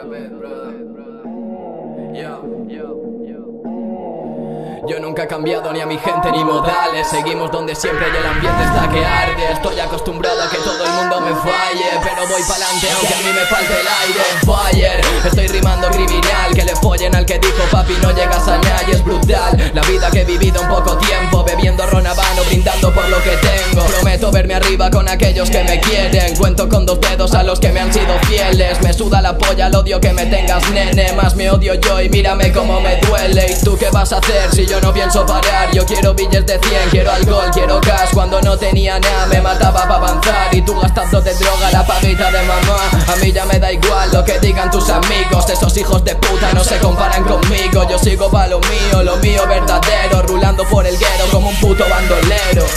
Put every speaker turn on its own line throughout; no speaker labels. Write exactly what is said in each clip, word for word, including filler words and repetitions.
Yo nunca he cambiado ni a mi gente ni modales. Seguimos donde siempre y el ambiente está que arde. Estoy acostumbrado a que todo el mundo me falle, pero voy pa'lante aunque a mí me falte el aire. Fire, estoy rimando criminal. Que le follen al que dijo papi no llegas a nadie. Es brutal la vida que he vivido en poco tiempo, bebiendo ron habano, brindando por lo que tengo. Prometo verme arriba con aquellos que me quieren. Cuento con dos dedos a los que me han sido fieles. Me suda la polla el odio que me tengas, nene. Más me odio yo y mírame cómo me duele. ¿Y tú qué vas a hacer si yo no pienso parar? Yo quiero billetes de cien, quiero alcohol, quiero gas. Cuando no tenía nada me mataba para avanzar. Y tú gastando de droga la paguita de mamá. A mí ya me da igual lo que digan tus amigos. Esos hijos de puta no se comparan conmigo. Yo sigo pa' lo mío, lo mío verdadero. Rulando por el guero como un puto bandolero.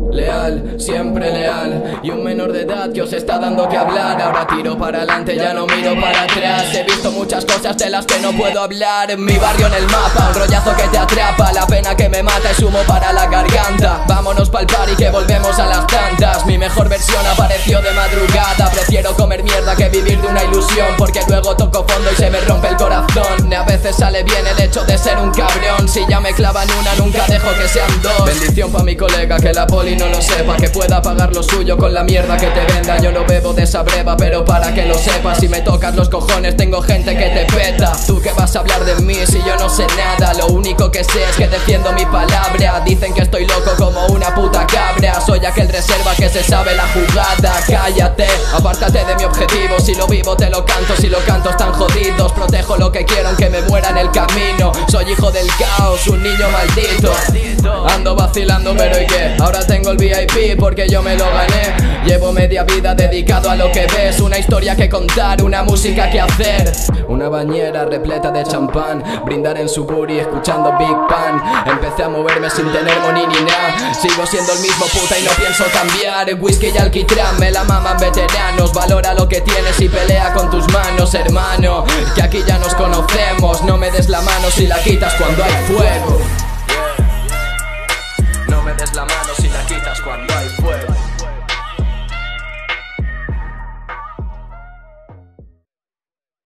Leal, siempre leal. Y un menor de edad que os está dando que hablar. Ahora tiro para adelante, ya no miro para atrás. He visto muchas cosas de las que no puedo hablar. En mi barrio en el mapa, un rollazo que te atrapa. La pena que me mata es humo para la garganta. Vámonos pa'l party que volvemos a las tantas. Mi mejor versión apareció de madrugada. Prefiero comer mierda que vivir de una ilusión, porque luego toco fondo y se me rompe el corazón. A veces sale bien el hecho de ser un cabrón. Si ya me clavan una nunca dejo que sean dos. Bendición pa' mi colega que la poli no lo sepa, que pueda pagar lo suyo con la mierda que te venda. Yo no bebo de esa breva, pero para que lo sepas, si me tocas los cojones tengo gente que te peta. Tú que vas a hablar de mí si yo no sé nada. Lo único que sé es que defiendo mi palabra. Dicen que estoy loco como una puta cabra. Soy aquel reserva que se sabe la jugada. Cállate, apártate de mi objetivo. Si lo vivo te lo canto, si lo canto están jodidos. Protejo lo que quiero aunque me muera en el camino. Soy hijo del caos, un niño maldito. Ando vacilando pero ¿y qué? Ahora tengo el V I P porque yo me lo gané. Llevo media vida dedicado a lo que ves. Una historia que contar, una música que hacer. Una bañera repleta de champán. Brindar en su booty escuchando Big Pan. Empecé a moverme sin tener money ni nada. Sigo siendo el mismo puta y no pienso cambiar. Whisky y alquitrán me la maman veteranos. Valora lo que tienes y pelea con tus manos, hermano. Que aquí ya nos conocemos. No me des la mano si la quitas cuando hay fuego.